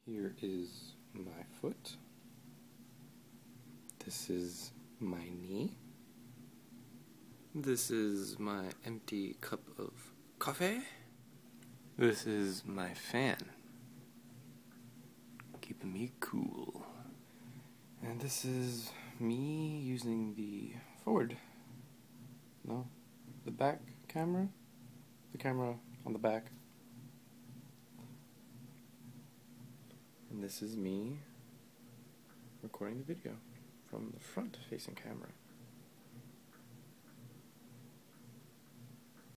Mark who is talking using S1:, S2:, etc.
S1: Here is my foot. This is my knee. This is my empty cup of coffee. This is my fan, keeping me cool. And this is me using the back camera. The camera on the back. And this is me recording the video from the front-facing camera.